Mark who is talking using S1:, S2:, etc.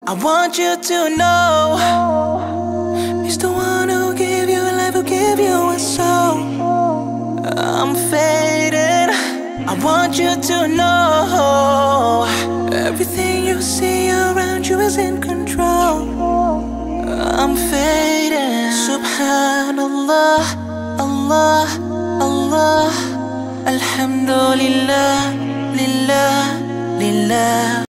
S1: I want you to know He's the one who gave you life, who gave you a soul. I'm faded. I want you to know everything you see around you is in control. I'm faded. Subhanallah, Allah, Allah, Alhamdulillah, Lillah, Lillah.